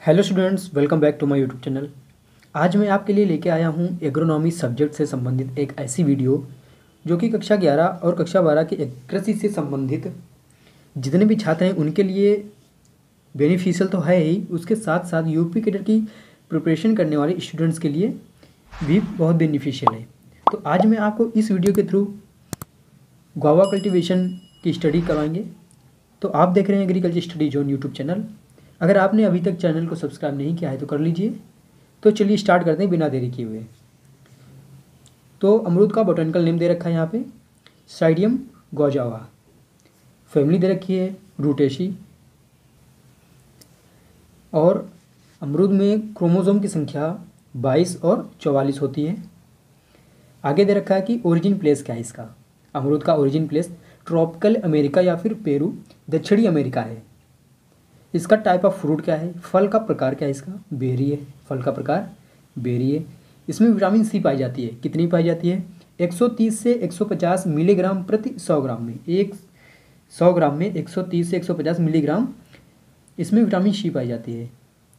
Hello students, welcome back to my YouTube channel. आज मैं आपके लिए लेके आया हूँ एग्रोनॉमी सब्जेक्ट से संबंधित एक ऐसी वीडियो जो कि कक्षा 11 और कक्षा 12 के कृषि से संबंधित जितने भी छात्र हैं उनके लिए बेनिफिशियल तो है ही, उसके साथ साथ यूपी कैडर की प्रिपरेशन करने वाले स्टूडेंट्स के लिए भी बहुत बेनिफिशियल है। तो आज मैं आपको इस वीडियो के थ्रू गुआवा कल्टीवेशन की स्टडी करवाएंगे। तो आप देख रहे हैं agriculture study zone YouTube channel. अगर आपने अभी तक चैनल को सब्सक्राइब नहीं किया है तो कर लीजिए। तो चलिए स्टार्ट करते हैं बिना देरी किए हुए। तो अमरूद का बोटेनिकल नेम दे रखा है यहाँ पे साइडियम गुआवा, फैमिली दे रखी है रूटेसी, और अमरूद में क्रोमोसोम की संख्या 22 और 44 होती है। आगे दे रखा है कि ओरिजिन प्लेस क्या है इसका। अमरूद का ओरिजिन प्लेस ट्रॉपिकल अमेरिका या फिर पेरू दक्षिणी अमेरिका है। इसका टाइप ऑफ फ्रूट क्या है, फल का प्रकार क्या है इसका, बेरी है, फल का प्रकार बेरी है। इसमें विटामिन सी पाई जाती है, कितनी पाई जाती है 130 से 150 मिलीग्राम प्रति 100 ग्राम में। 100 ग्राम में 130 से 150 मिलीग्राम इसमें विटामिन सी पाई जाती है।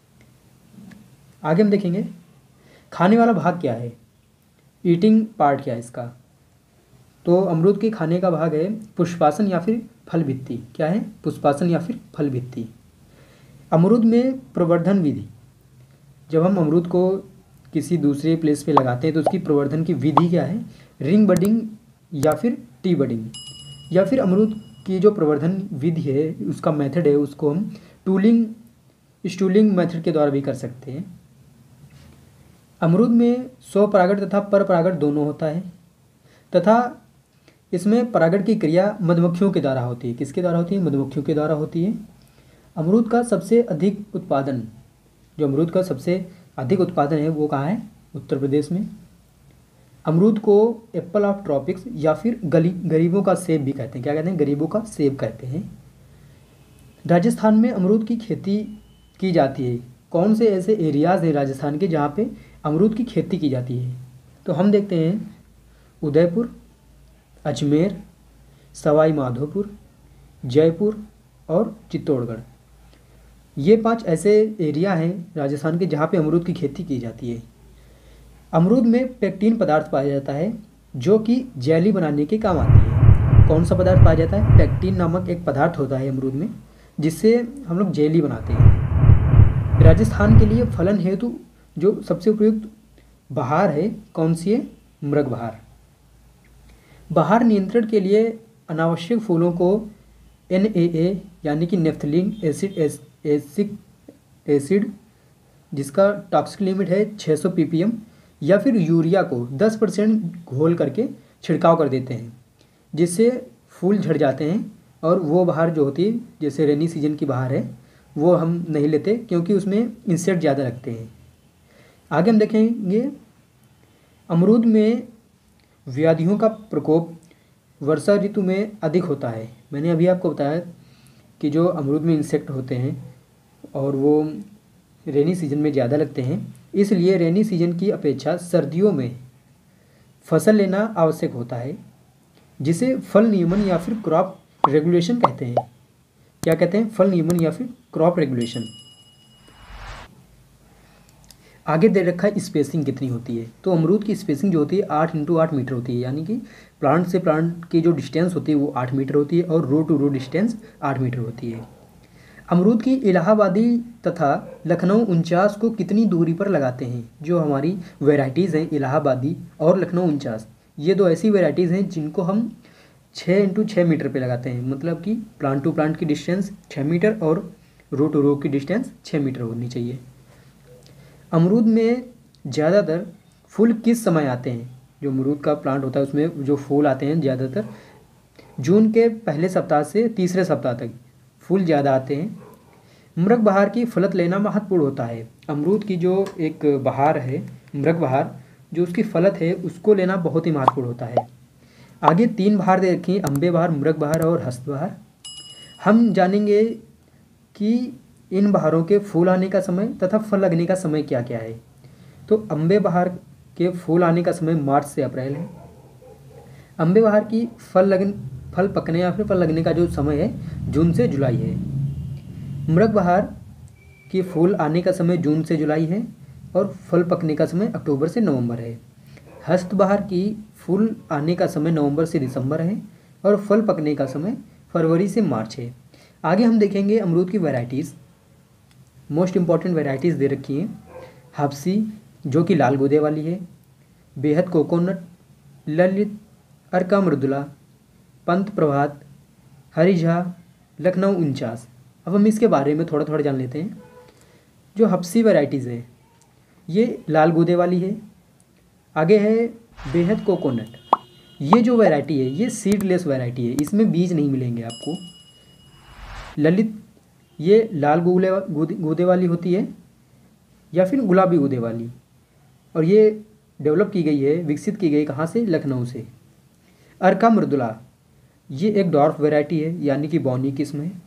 आगे हम देखेंगे खाने वाला भाग क्या है, ईटिंग पार्ट क्या है इसका। तो अमरूद के खाने का भाग है पुष्पासन या फिर फल भित्ति। क्या है, पुष्पासन या फिर फल भित्ति। अमरूद में प्रवर्धन विधि, जब हम अमरूद को किसी दूसरे प्लेस पे लगाते हैं तो उसकी प्रवर्धन की विधि क्या है, रिंग बडिंग या फिर टी बडिंग, या फिर अमरूद की जो प्रवर्धन विधि है उसका मेथड है उसको हम स्टूलिंग मेथड के द्वारा भी कर सकते हैं। अमरूद में स्वपरागण तथा परपरागण दोनों होता है, तथा इसमें परागण की क्रिया मधुमक्खियों के द्वारा होती है। किसके द्वारा होती है, मधुमक्खियों के द्वारा होती है। अमरूद का सबसे अधिक उत्पादन, जो अमरूद का सबसे अधिक उत्पादन है वो कहाँ है, उत्तर प्रदेश में। अमरूद को एप्पल ऑफ ट्रॉपिक्स या फिर गरीबों का सेब भी कहते हैं। क्या कहते हैं, गरीबों का सेब कहते हैं। राजस्थान में अमरूद की खेती की जाती है। कौन से ऐसे एरियाज़ हैं राजस्थान के जहाँ पे अमरूद की खेती की जाती है, तो हम देखते हैं उदयपुर, अजमेर, सवाई माधोपुर, जयपुर और चित्तौड़गढ़। ये 5 ऐसे एरिया हैं राजस्थान के जहाँ पे अमरूद की खेती की जाती है। अमरूद में पेक्टिन पदार्थ पाया जाता है जो कि जेली बनाने के काम आती है। कौन सा पदार्थ पाया जाता है, पेक्टिन नामक एक पदार्थ होता है अमरूद में जिससे हम लोग जेली बनाते हैं। राजस्थान के लिए फलन हेतु जो सबसे उपयुक्त बहार है कौन सी है, मृग बहार। बहार नियंत्रण के लिए अनावश्यक फूलों को NAA यानी कि नेफ्थलीन एसिड जिसका टॉक्सिक लिमिट है 600 ppm, या फिर यूरिया को 10% घोल करके छिड़काव कर देते हैं जिससे फूल झड़ जाते हैं। और वो बहार जो होती है जैसे रेनी सीजन की बहार है वो हम नहीं लेते क्योंकि उसमें इंसेक्ट ज़्यादा लगते हैं। आगे हम देखेंगे अमरूद में व्याधियों का प्रकोप वर्षा ऋतु में अधिक होता है। मैंने अभी आपको बताया कि जो अमरूद में इंसेक्ट होते हैं और वो रेनी सीजन में ज़्यादा लगते हैं, इसलिए रेनी सीजन की अपेक्षा सर्दियों में फसल लेना आवश्यक होता है, जिसे फल नियमन या फिर क्रॉप रेगुलेशन कहते हैं। क्या कहते हैं, फल नियमन या फिर क्रॉप रेगुलेशन। आगे दे रखा है स्पेसिंग कितनी होती है। तो अमरूद की स्पेसिंग जो होती है 8 × 8 मीटर होती है, यानी कि प्लांट से प्लांट की जो डिस्टेंस होती है वो 8 मीटर होती है और row to row distance 8 metre होती है। अमरूद की इलाहाबादी तथा लखनऊ 49 को कितनी दूरी पर लगाते हैं। जो हमारी वेराइटीज़ हैं इलाहाबादी और लखनऊ 49, ये दो ऐसी वेराइटीज़ हैं जिनको हम 6 × 6 मीटर पे लगाते हैं। मतलब कि प्लांट टू प्लांट की डिस्टेंस 6 मीटर और रो टू रो की डिस्टेंस 6 मीटर होनी चाहिए। अमरूद में ज़्यादातर फूल किस समय आते हैं। जो अमरूद का प्लांट होता है उसमें जो फूल आते हैं ज़्यादातर जून के पहले सप्ताह से तीसरे सप्ताह तक फूल ज़्यादा आते हैं। मृग बहार की फलत लेना महत्वपूर्ण होता है। अमरूद की जो एक बहार है मृग बहार, जो उसकी फलत है उसको लेना बहुत ही महत्वपूर्ण होता है। आगे 3 बहार दे रखी हैं, अम्बे बहार, मृग बहार और हस्त बहार। हम जानेंगे कि इन बहारों के फूल आने का समय तथा फल लगने का समय क्या क्या है। तो अम्बे बहार के फूल आने का समय मार्च से अप्रैल है। अम्बे बहार की फल पकने या फिर फल लगने का जो समय है जून से जुलाई है। मृग बहार कि फूल आने का समय जून से जुलाई है और फल पकने का समय अक्टूबर से नवंबर है। हस्तबहार की फूल आने का समय नवंबर से दिसंबर है और फल पकने का समय फरवरी से मार्च है। आगे हम देखेंगे अमरूद की वैरायटीज़। मोस्ट इम्पॉर्टेंट वैरायटीज़ दे रखी हैं। हब्सी जो कि लाल गूदे वाली है, बेहद कोकोनट, ललित, अर्का मृदुला, पंत प्रभात, हरिझा, लखनऊ 49। अब हम इसके बारे में थोड़ा थोड़ा जान लेते हैं। जो हब्सी वैरायटीज़ है ये लाल गूदे वाली है। आगे है बेहद कोकोनट। ये जो वैरायटी है ये सीडलेस वैरायटी है, इसमें बीज नहीं मिलेंगे आपको। ललित ये लाल गूदे वाली होती है या फिर गुलाबी गूदे वाली, और ये डेवलप की गई है, विकसित की गई कहाँ से? लखनऊ से। अर्का मृदुला ये एक डॉर्फ वैरायटी है यानी कि बौनी किस्म है।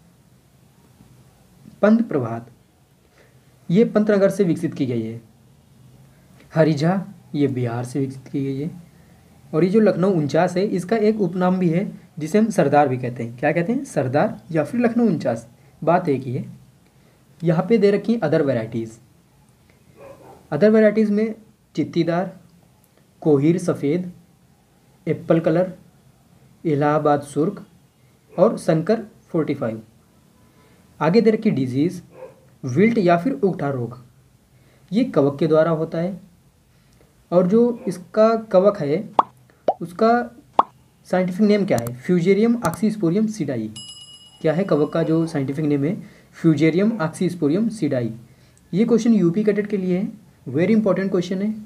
पंत प्रभात ये पंतनगर से विकसित की गई है। हरिझा ये बिहार से विकसित की गई है। और ये जो लखनऊ 49 है इसका एक उपनाम भी है जिसे हम सरदार भी कहते हैं। क्या कहते हैं? सरदार या फिर लखनऊ 49, बात एक ही है। यहाँ पे दे रखी अदर वैरायटीज़। अदर वैरायटीज़ में चित्तीदार, कोहिर सफ़ेद, एप्पल कलर, इलाहाबाद सुर्ख और शंकर 45। आगे दे रखी डिजीज़, विल्ट या फिर उगठा रोग। ये कवक के द्वारा होता है और जो इसका कवक है उसका साइंटिफिक नेम क्या है? Fusarium oxysporum psidii. क्या है कवक का जो साइंटिफिक नेम है? Fusarium oxysporum psidii. ये क्वेश्चन यूपी कैडेट के लिए है, वेरी इंपॉर्टेंट क्वेश्चन है।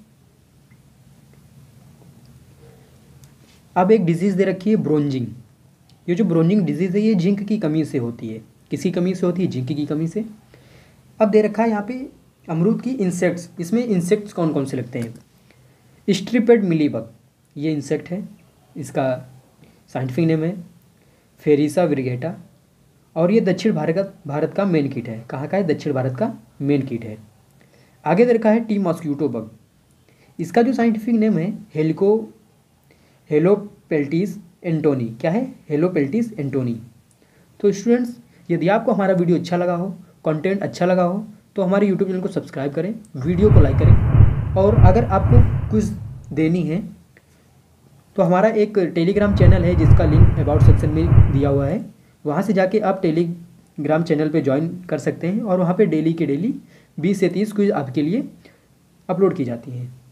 अब एक डिजीज़ दे रखी है ब्रोंजिंग। ये जो ब्रोंजिंग डिजीज़ है ये जिंक की कमी से होती है। किसी कमी से होती है? जिंक की कमी से। अब दे रखा है यहाँ पे अमरूद की इंसेक्ट्स। इसमें इंसेक्ट्स कौन कौन से लगते हैं? स्ट्रिपेड मिलीबग ये इंसेक्ट है, इसका साइंटिफिक नेम है फेरिसा विरगेटा, और ये दक्षिण भारत का मेन कीट है। कहाँ का है? दक्षिण भारत का मेन कीट है। आगे दे रखा है टी मॉस्क्यूटो बग। इसका जो साइंटिफिक नेम है हेलोपेल्टिस एंटोनी। क्या है? हेलोपेल्टिस एंटोनी। तो स्टूडेंट्स, यदि आपको हमारा वीडियो अच्छा लगा हो, कंटेंट अच्छा लगा हो, तो हमारे यूट्यूब चैनल को सब्सक्राइब करें, वीडियो को लाइक करें, और अगर आपको क्विज देनी है तो हमारा एक टेलीग्राम चैनल है जिसका लिंक अबाउट सेक्शन में दिया हुआ है। वहाँ से जाके आप टेलीग्राम चैनल पे ज्वाइन कर सकते हैं और वहाँ पे डेली के डेली 20 से 30 क्विज आपके लिए अपलोड की जाती हैं।